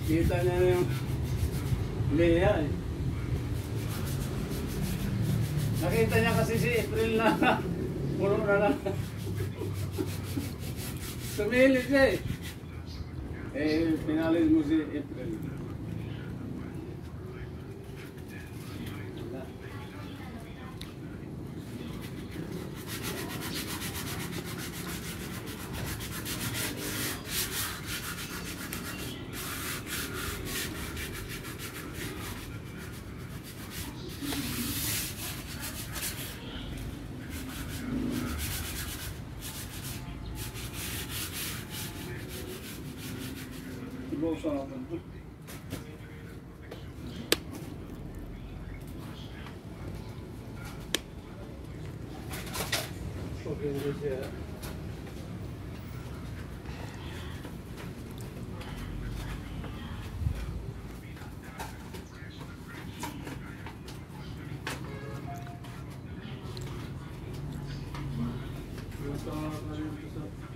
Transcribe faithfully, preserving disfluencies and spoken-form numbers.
Kita niya na yung Lea eh. Nakita niya kasi si April na puno na lang. Sumilip siya eh. Eh, pinalis mo si April. Ibaw sa akin po. Okay, hindi siya. Nasa